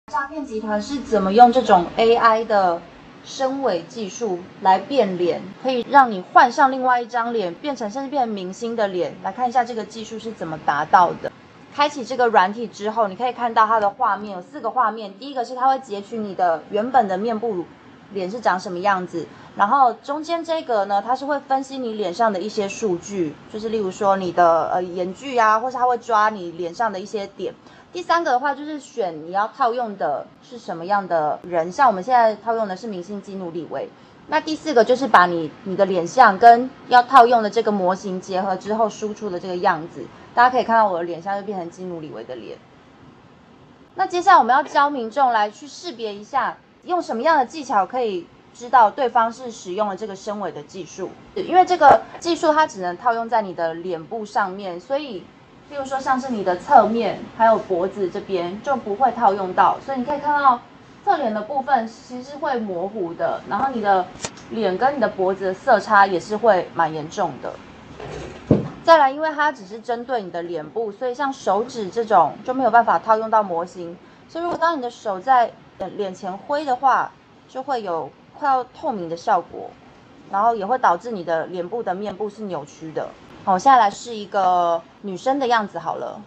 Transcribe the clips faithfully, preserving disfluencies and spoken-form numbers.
诈骗集团是怎么用这种 A I 的深伪技术来变脸，可以让你换上另外一张脸，变成甚至变成明星的脸。来看一下这个技术是怎么达到的。开启这个软体之后，你可以看到它的画面有四个画面。第一个是它会截取你的原本的面部脸是长什么样子，然后中间这个呢，它是会分析你脸上的一些数据，就是例如说你的呃眼距啊，或是它会抓你脸上的一些点。第三个的话就是选你要套用的是什么样的人，像我们现在套用的是明星基努里维。那第四个就是把你你的脸相跟要套用的这个模型结合之后输出的这个样子，大家可以看到我的脸相就变成基努里维的脸。那接下来我们要教民众来去识别一下，用什么样的技巧可以知道对方是使用了这个深伪的技术。因为这个技术它只能套用在你的脸部上面，所以例如说像是你的侧面还有脖子这边就不会套用到，所以你可以看到侧脸的部分其实是会模糊的，然后你的脸跟你的脖子的色差也是会蛮严重的。再来，因为它只是针对你的脸部，所以像手指这种就没有办法套用到模型，所以如果当你的手在脸前挥的话，就会有快要透明的效果，然后也会导致你的脸部的面部是扭曲的。好，我现在来试一个女生的样子好了。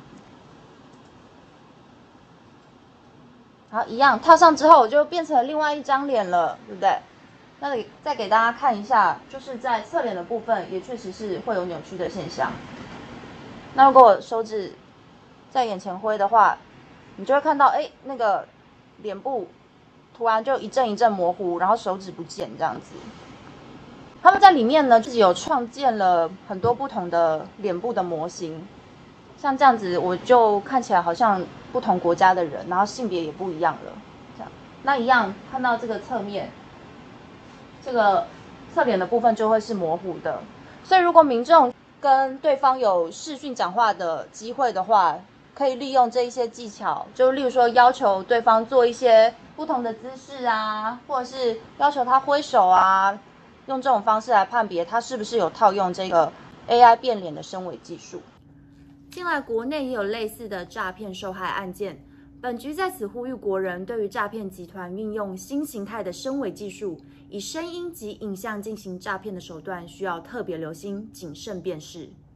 好，一样套上之后，我就变成另外一张脸了，对不对？那再给大家看一下，就是在侧脸的部分，也确实是会有扭曲的现象。那如果我手指在眼前挥的话，你就会看到，哎，那个脸部突然就一阵一阵模糊，然后手指不见这样子。他们在里面呢，自己有创建了很多不同的脸部的模型，像这样子，我就看起来好像不同国家的人，然后性别也不一样了。这样，那一样看到这个侧面，这个侧脸的部分就会是模糊的。所以，如果民众跟对方有视讯讲话的机会的话，可以利用这一些技巧，就例如说要求对方做一些不同的姿势啊，或者是要求他挥手啊。用这种方式来判别他是不是有套用这个 A I 变脸的深伪技术。近来国内也有类似的诈骗受害案件，本局在此呼吁国人，对于诈骗集团运用新形态的深伪技术，以声音及影像进行诈骗的手段，需要特别留心，谨慎辨识。